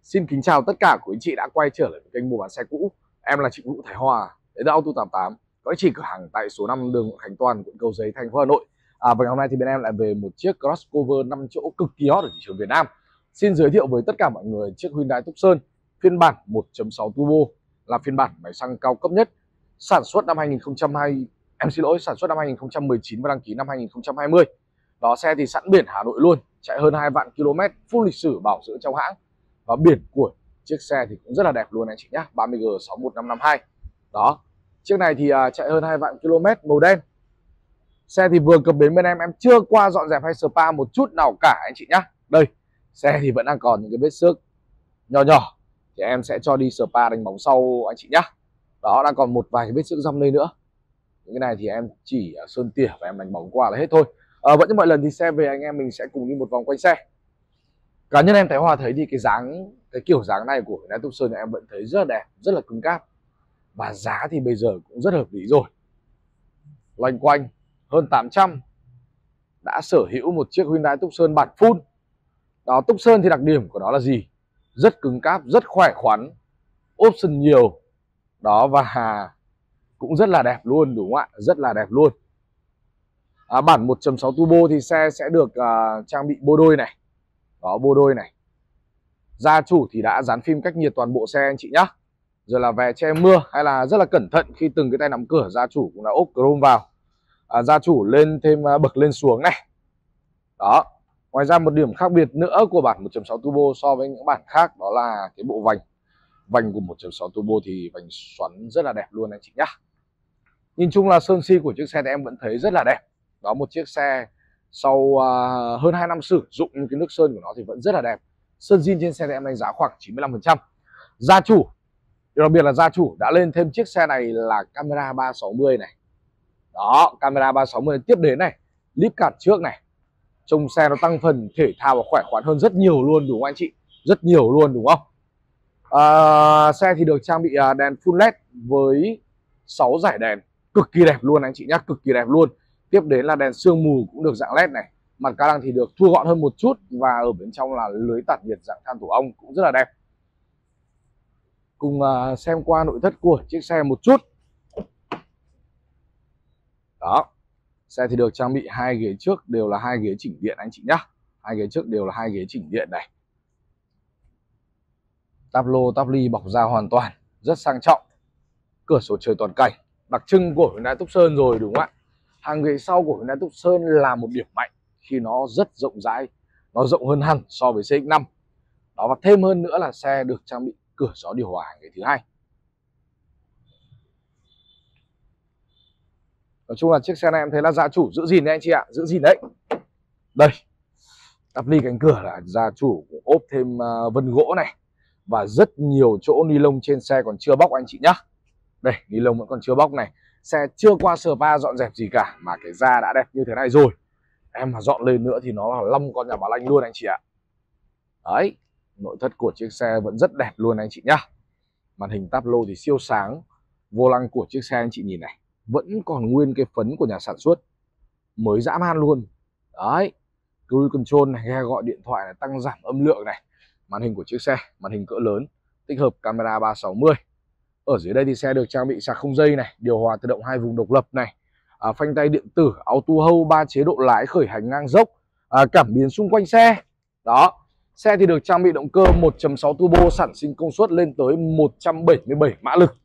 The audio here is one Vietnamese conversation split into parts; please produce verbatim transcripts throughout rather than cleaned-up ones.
Xin kính chào tất cả quý anh chị đã quay trở lại với kênh mua bán xe cũ. Em là chị Vũ Thái Hòa, đến từ Auto tám tám, có địa chỉ cửa hàng tại số năm đường Khánh Toàn, quận Cầu Giấy, thành phố Hà Nội. À, và ngày hôm nay thì bên em lại về một chiếc crossover năm chỗ cực kỳ hot ở thị trường Việt Nam. Xin giới thiệu với tất cả mọi người chiếc Hyundai Tucson phiên bản một chấm sáu turbo, là phiên bản máy xăng cao cấp nhất, sản xuất năm hai nghìn không trăm hai mươi, em xin lỗi, sản xuất năm hai nghìn không trăm mười chín và đăng ký năm hai nghìn không trăm hai mươi. Đó, xe thì sẵn biển Hà Nội luôn, chạy hơn hai vạn km, full lịch sử bảo dưỡng trong hãng. Và biển của chiếc xe thì cũng rất là đẹp luôn anh chị nhé, ba mươi G sáu một năm năm hai. Đó, chiếc này thì uh, chạy hơn hai vạn km, màu đen. Xe thì vừa cập bến bên em, em chưa qua dọn dẹp hay spa một chút nào cả anh chị nhé. Đây, xe thì vẫn đang còn những cái vết xước nhỏ nhỏ, thì em sẽ cho đi spa đánh bóng sau anh chị nhé. Đó, đang còn một vài cái vết xước răm đây nữa. Những cái này thì em chỉ sơn tỉa và em đánh bóng qua là hết thôi. À, vẫn như mọi lần thì xe về anh em mình sẽ cùng đi một vòng quanh xe. Cá nhân em Thái Hòa thấy thì cái dáng, cái kiểu dáng này của Hyundai Tucson em vẫn thấy rất là đẹp, rất là cứng cáp. Và giá thì bây giờ cũng rất hợp lý rồi. Loanh quanh hơn tám trăm đã sở hữu một chiếc Hyundai Tucson bản full. Đó, Tucson thì đặc điểm của nó là gì? Rất cứng cáp, rất khỏe khoắn, option nhiều. Đó, và cũng rất là đẹp luôn, đúng không ạ? Rất là đẹp luôn. À, bản một chấm sáu turbo thì xe sẽ được uh, trang bị bô đôi này. Đó, bô đôi này. Gia chủ thì đã dán phim cách nhiệt toàn bộ xe anh chị nhá. Rồi là vè che mưa, hay là rất là cẩn thận khi từng cái tay nắm cửa gia chủ cũng đã ốp chrome vào. À, gia chủ lên thêm uh, bậc lên xuống này. Đó. Ngoài ra một điểm khác biệt nữa của bản một chấm sáu turbo so với những bản khác, đó là cái bộ vành. Vành của một chấm sáu turbo thì vành xoắn rất là đẹp luôn anh chị nhá. Nhìn chung là sơn si của chiếc xe thì em vẫn thấy rất là đẹp. Đó, một chiếc xe sau uh, hơn hai năm sử dụng, cái nước sơn của nó thì vẫn rất là đẹp. Sơn zin trên xe thì em đánh giá khoảng chín mươi lăm phần trăm. Gia chủ, đặc biệt là gia chủ đã lên thêm chiếc xe này là camera ba sáu mươi này. Đó, camera ba sáu mươi tiếp đến này, líp cản trước này. Trông xe nó tăng phần thể thao và khỏe khoắn hơn rất nhiều luôn, đúng không anh chị? Rất nhiều luôn, đúng không? À, xe thì được trang bị đèn full led với sáu dải đèn, cực kỳ đẹp luôn anh chị nhá, cực kỳ đẹp luôn. Tiếp đến là đèn sương mù cũng được dạng led này. Mặt ca lăng thì được thu gọn hơn một chút, và ở bên trong là lưới tản nhiệt dạng than tổ ong cũng rất là đẹp. Cùng uh, xem qua nội thất của chiếc xe một chút. Đó, xe thì được trang bị hai ghế trước đều là hai ghế chỉnh điện anh chị nhá. Hai ghế trước đều là hai ghế chỉnh điện này. Táp lô táp ly bọc da hoàn toàn, rất sang trọng. Cửa sổ trời toàn cảnh, đặc trưng của Hyundai Tucson rồi, đúng không ạ? Hàng ghế sau của Hyundai Tucson là một điểm mạnh khi nó rất rộng rãi, nó rộng hơn hẳn so với xê ích năm. Đó, và thêm hơn nữa là xe được trang bị cửa gió điều hòa hàng ghế thứ hai. Nói chung là chiếc xe này em thấy là gia chủ giữ gìn đấy anh chị ạ, giữ gìn đấy. Đây, tắp ly cánh cửa là gia chủ cũng ốp thêm uh, vân gỗ này, và rất nhiều chỗ ni lông trên xe còn chưa bóc anh chị nhá. Đây, ni lông vẫn còn chưa bóc này. Xe chưa qua spa dọn dẹp gì cả mà cái da đã đẹp như thế này rồi. Em mà dọn lên nữa thì nó là lâm con nhà bà Lanh luôn anh chị ạ. Đấy, nội thất của chiếc xe vẫn rất đẹp luôn anh chị nhá. Màn hình táp lô thì siêu sáng. Vô lăng của chiếc xe anh chị nhìn này, vẫn còn nguyên cái phấn của nhà sản xuất, mới dã man luôn. Đấy, cruise control này, nghe gọi điện thoại này, tăng giảm âm lượng này. Màn hình của chiếc xe, màn hình cỡ lớn, tích hợp camera ba sáu mươi. Ở dưới đây thì xe được trang bị sạc không dây này, điều hòa tự động hai vùng độc lập này, à, phanh tay điện tử, auto hold, ba chế độ lái khởi hành ngang dốc, à, cảm biến xung quanh xe. Đó, xe thì được trang bị động cơ một chấm sáu turbo sản sinh công suất lên tới một trăm bảy mươi bảy mã lực.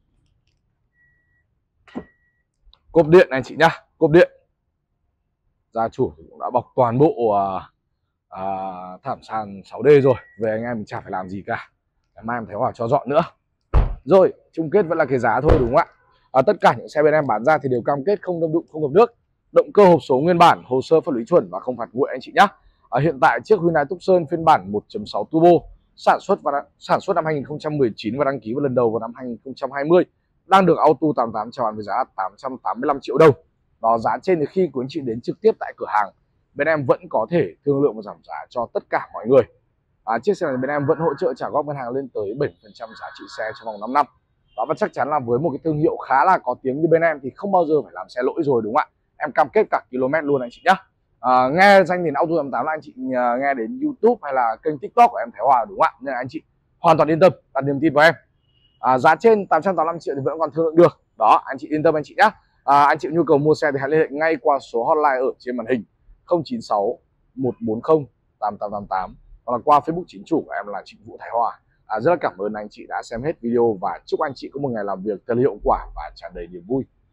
Cốp điện này chị nhá, cốp điện. Gia chủ cũng đã bọc toàn bộ à, à, thảm sàn sáu D rồi, về anh em mình chả phải làm gì cả. Ngày mai em Thái Hòa cho dọn nữa. Rồi, chung kết vẫn là cái giá thôi, đúng không ạ? À, tất cả những xe bên em bán ra thì đều cam kết không đâm đụng, không ngập nước, động cơ hộp số nguyên bản, hồ sơ pháp lý chuẩn và không phạt nguội anh chị nhé. À, hiện tại chiếc Hyundai Tucson phiên bản một chấm sáu turbo sản xuất và sản xuất năm hai nghìn không trăm mười chín và đăng ký vào lần đầu vào năm hai nghìn không trăm hai mươi đang được Auto tám tám chào bán với giá tám trăm tám mươi lăm triệu đồng. Đó, giá trên thì khi quý anh chị đến trực tiếp tại cửa hàng, bên em vẫn có thể thương lượng và giảm giá cho tất cả mọi người. À, chiếc xe này bên em vẫn hỗ trợ trả góp ngân hàng lên tới bảy mươi phần trăm giá trị xe trong vòng năm năm. Đó, và chắc chắn là với một cái thương hiệu khá là có tiếng như bên em thì không bao giờ phải làm xe lỗi rồi, đúng không ạ? Em cam kết cả km luôn anh chị nhá. À, nghe danh đến Auto tám tám là anh chị nghe đến YouTube hay là kênh TikTok của em Thái Hòa, đúng không ạ? Nên là anh chị hoàn toàn yên tâm, đặt niềm tin vào em. À, giá trên tám trăm tám mươi lăm triệu thì vẫn còn thương lượng được. Đó, anh chị yên tâm anh chị nhé. À, anh chị nhu cầu mua xe thì hãy liên hệ ngay qua số hotline ở trên màn hình không chín sáu một bốn không tám tám tám tám, hoặc là qua Facebook chính chủ của em là Trịnh Vũ Thái Hòa. À, rất là cảm ơn anh chị đã xem hết video và chúc anh chị có một ngày làm việc thật hiệu quả và tràn đầy niềm vui.